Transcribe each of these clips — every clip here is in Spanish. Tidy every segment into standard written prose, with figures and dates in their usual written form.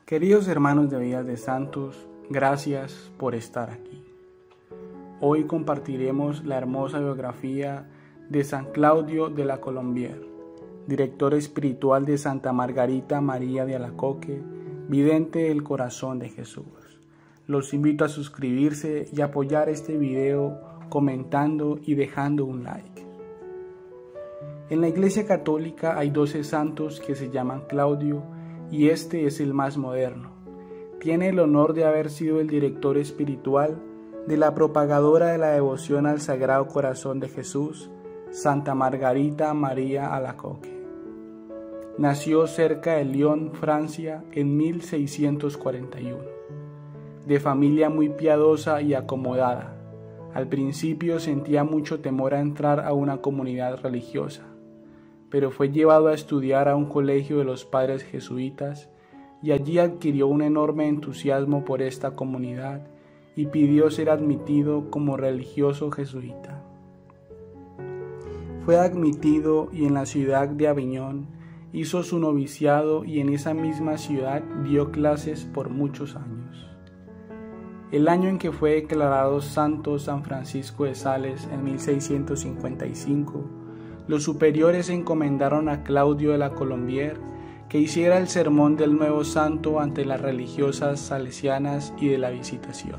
Queridos hermanos de Vidas de Santos, gracias por estar aquí. Hoy compartiremos la hermosa biografía de San Claudio de la Colombière, director espiritual de Santa Margarita María de Alacoque, vidente del corazón de Jesús. Los invito a suscribirse y apoyar este video comentando y dejando un like. En la Iglesia Católica hay 12 santos que se llaman Claudio y este es el más moderno. Tiene el honor de haber sido el director espiritual de la propagadora de la devoción al Sagrado Corazón de Jesús, Santa Margarita María Alacoque. Nació cerca de Lyon, Francia, en 1641. De familia muy piadosa y acomodada, al principio sentía mucho temor a entrar a una comunidad religiosa, pero fue llevado a estudiar a un colegio de los padres jesuitas y allí adquirió un enorme entusiasmo por esta comunidad y pidió ser admitido como religioso jesuita. Fue admitido y en la ciudad de Aviñón hizo su noviciado y en esa misma ciudad dio clases por muchos años. El año en que fue declarado santo San Francisco de Sales, en 1655, los superiores encomendaron a Claudio de la Colombière que hiciera el sermón del nuevo santo ante las religiosas salesianas y de la Visitación.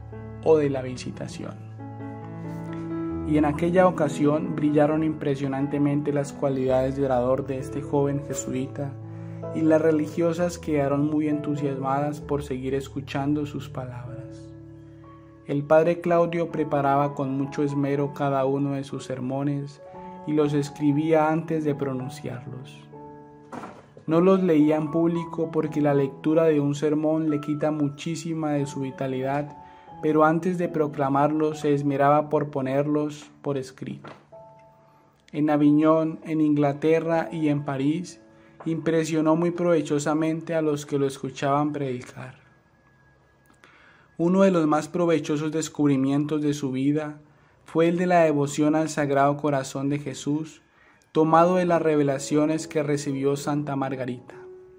Y en aquella ocasión brillaron impresionantemente las cualidades de orador de este joven jesuita, y las religiosas quedaron muy entusiasmadas por seguir escuchando sus palabras. El padre Claudio preparaba con mucho esmero cada uno de sus sermones y los escribía antes de pronunciarlos. No los leía en público porque la lectura de un sermón le quita muchísima de su vitalidad, pero antes de proclamarlos se esmeraba por ponerlos por escrito. En Aviñón, en Inglaterra y en París, impresionó muy provechosamente a los que lo escuchaban predicar. Uno de los más provechosos descubrimientos de su vida fue el de la devoción al Sagrado Corazón de Jesús, tomado de las revelaciones que recibió Santa Margarita.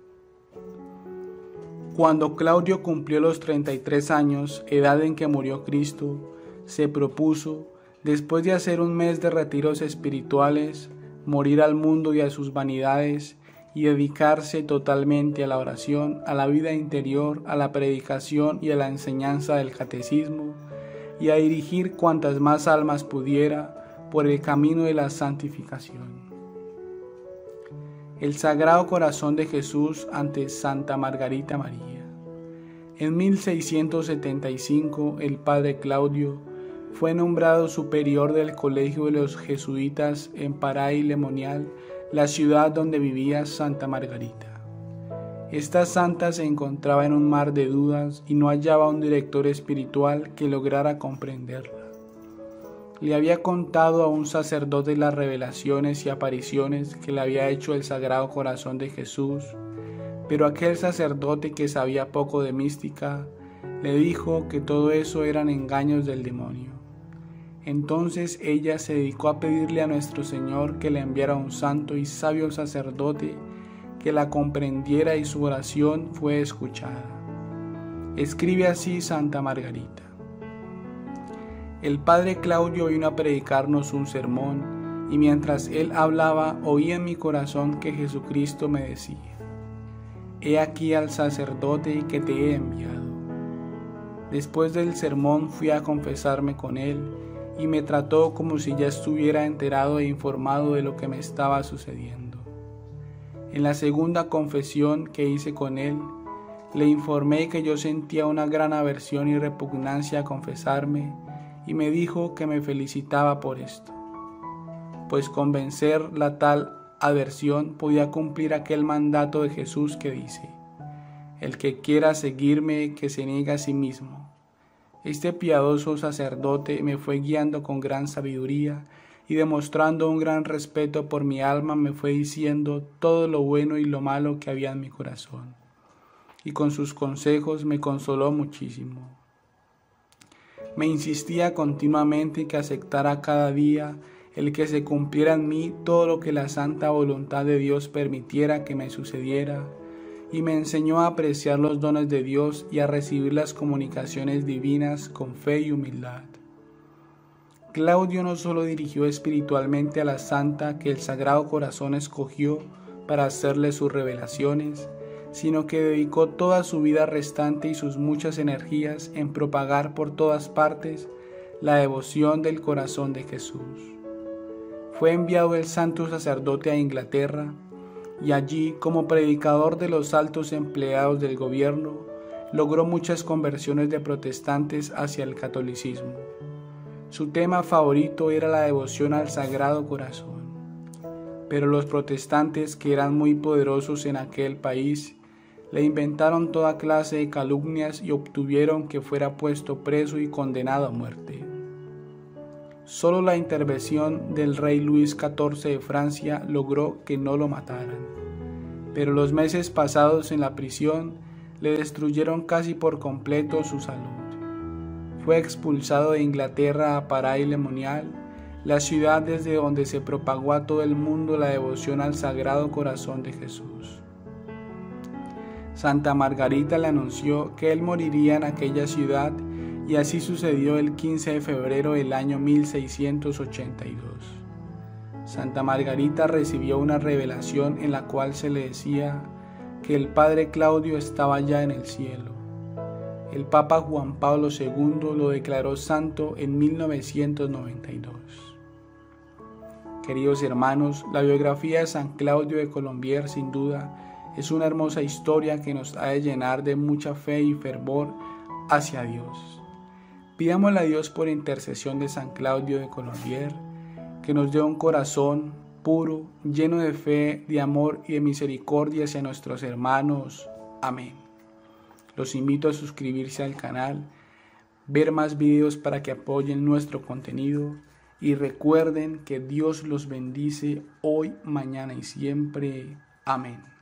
Cuando Claudio cumplió los 33 años, edad en que murió Cristo, se propuso, después de hacer un mes de retiros espirituales, morir al mundo y a sus vanidades y dedicarse totalmente a la oración, a la vida interior, a la predicación y a la enseñanza del catecismo, y a dirigir cuantas más almas pudiera por el camino de la santificación. El Sagrado Corazón de Jesús ante Santa Margarita María. En 1675 el padre Claudio fue nombrado superior del Colegio de los Jesuitas en Paray-le-Monial, la ciudad donde vivía Santa Margarita. Esta santa se encontraba en un mar de dudas y no hallaba un director espiritual que lograra comprenderla. Le había contado a un sacerdote las revelaciones y apariciones que le había hecho el Sagrado Corazón de Jesús, pero aquel sacerdote, que sabía poco de mística, le dijo que todo eso eran engaños del demonio. Entonces ella se dedicó a pedirle a nuestro Señor que le enviara un santo y sabio sacerdote que la comprendiera, y su oración fue escuchada. Escribe así Santa Margarita: el padre Claudio vino a predicarnos un sermón, y mientras él hablaba oí en mi corazón que Jesucristo me decía: he aquí al sacerdote que te he enviado. Después del sermón fui a confesarme con él, y me trató como si ya estuviera enterado e informado de lo que me estaba sucediendo. En la segunda confesión que hice con él, le informé que yo sentía una gran aversión y repugnancia a confesarme, y me dijo que me felicitaba por esto, pues con vencer la tal aversión podía cumplir aquel mandato de Jesús que dice: el que quiera seguirme, que se niegue a sí mismo. Este piadoso sacerdote me fue guiando con gran sabiduría, y demostrando un gran respeto por mi alma me fue diciendo todo lo bueno y lo malo que había en mi corazón, y con sus consejos me consoló muchísimo. Me insistía continuamente que aceptara cada día el que se cumpliera en mí todo lo que la santa voluntad de Dios permitiera que me sucediera, y me enseñó a apreciar los dones de Dios y a recibir las comunicaciones divinas con fe y humildad. Claudio no solo dirigió espiritualmente a la santa que el Sagrado Corazón escogió para hacerle sus revelaciones, sino que dedicó toda su vida restante y sus muchas energías en propagar por todas partes la devoción del corazón de Jesús. Fue enviado el santo sacerdote a Inglaterra y allí, como predicador de los altos empleados del gobierno, logró muchas conversiones de protestantes hacia el catolicismo. Su tema favorito era la devoción al Sagrado Corazón, pero los protestantes, que eran muy poderosos en aquel país, le inventaron toda clase de calumnias y obtuvieron que fuera puesto preso y condenado a muerte. Solo la intervención del rey Luis XIV de Francia logró que no lo mataran, pero los meses pasados en la prisión le destruyeron casi por completo su salud. Fue expulsado de Inglaterra a Paray-le-Monial, la ciudad desde donde se propagó a todo el mundo la devoción al Sagrado Corazón de Jesús. Santa Margarita le anunció que él moriría en aquella ciudad y así sucedió el 15 de febrero del año 1682. Santa Margarita recibió una revelación en la cual se le decía que el padre Claudio estaba ya en el cielo. El Papa Juan Pablo II lo declaró santo en 1992. Queridos hermanos, la biografía de San Claudio de Colombier sin duda es una hermosa historia que nos ha de llenar de mucha fe y fervor hacia Dios. Pidámosle a Dios por intercesión de San Claudio de Colombier que nos dé un corazón puro, lleno de fe, de amor y de misericordia hacia nuestros hermanos. Amén. Los invito a suscribirse al canal, ver más videos para que apoyen nuestro contenido y recuerden que Dios los bendice hoy, mañana y siempre. Amén.